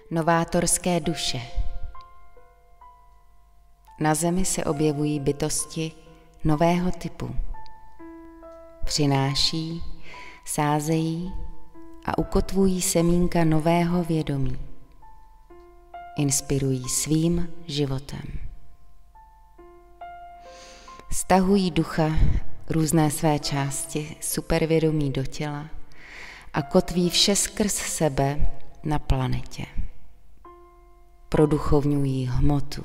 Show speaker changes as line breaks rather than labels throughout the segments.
Novátorské duše. Na Zemi se objevují bytosti nového typu. Přináší, sázejí a ukotvují semínka nového vědomí. Inspirují svým životem. Stahují ducha, různé své části, supervědomí do těla a kotví vše skrz sebe na planetě. Produchovňují hmotu.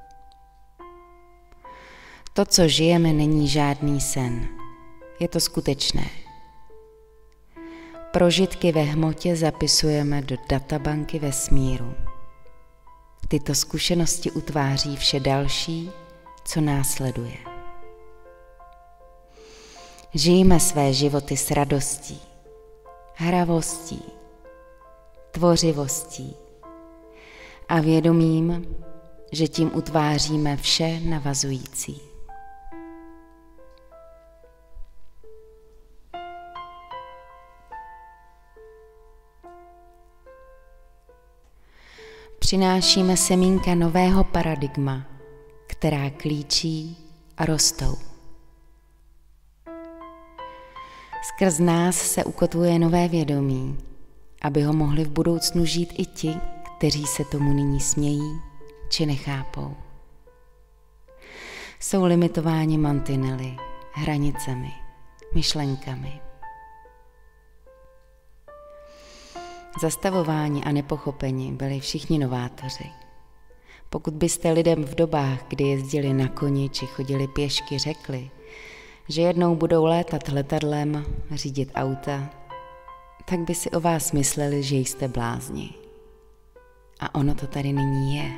To, co žijeme, není žádný sen. Je to skutečné. Prožitky ve hmotě zapisujeme do databanky vesmíru. Tyto zkušenosti utváří vše další, co následuje. Žijeme své životy s radostí, hravostí, tvořivostí a vědomím, že tím utváříme vše navazující. Přinášíme semínka nového paradigma, která klíčí a rostou. Skrz nás se ukotvuje nové vědomí, aby ho mohli v budoucnu žít i ti, kteří se tomu nyní smějí či nechápou. Jsou limitováni mantinely, hranicemi, myšlenkami. Zastavováni a nepochopeni byli všichni novátoři. Pokud byste lidem v dobách, kdy jezdili na koni či chodili pěšky, řekli, že jednou budou létat letadlem, řídit auta, tak by si o vás mysleli, že jste blázni. A ono to tady nyní je.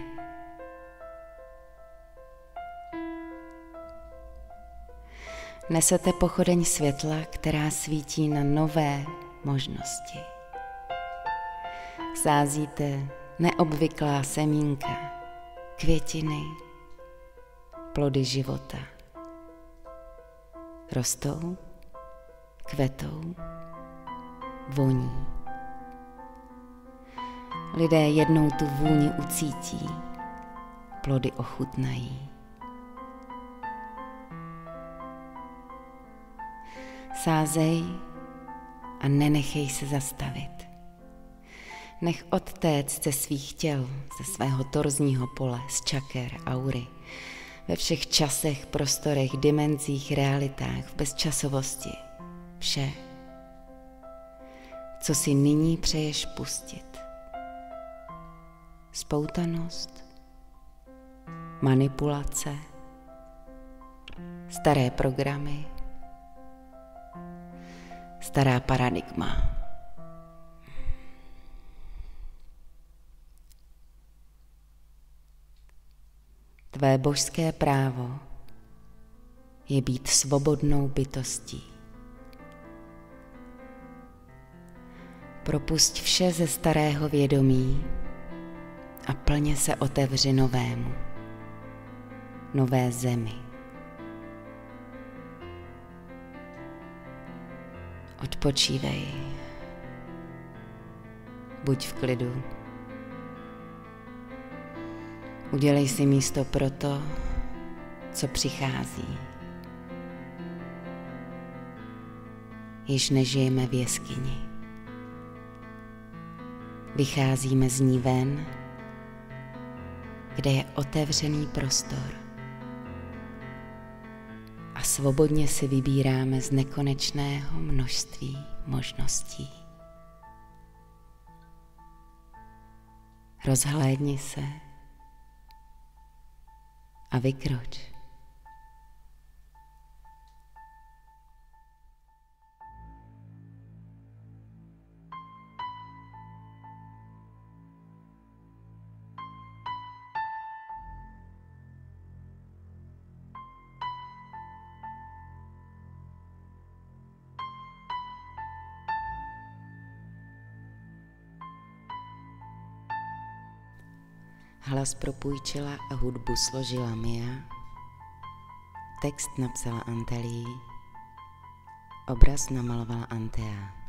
Nesete pochodeň světla, která svítí na nové možnosti. Sázíte neobvyklá semínka, květiny, plody života. Rostou, kvetou, voní. Lidé jednou tu vůni ucítí, plody ochutnají. Sázej a nenechej se zastavit. Nech odtéct ze svých těl, ze svého torzního pole, z čaker, aury, ve všech časech, prostorech, dimenzích, realitách, v bezčasovosti. Vše, co si nyní přeješ pustit. Spoutanost, manipulace, staré programy, stará paradigma. Tvé božské právo je být svobodnou bytostí. Propusť vše ze starého vědomí a plně se otevři novému, nové zemi. Odpočívej. Buď v klidu. Udělej si místo pro to, co přichází. Již nežijeme v jeskyni. Vycházíme z ní ven, kde je otevřený prostor. A svobodně si vybíráme z nekonečného množství možností. Rozhlédni se a vykroč. Hlas propůjčila a hudbu složila Mia, text napsala Antelii, obraz namalovala Antea.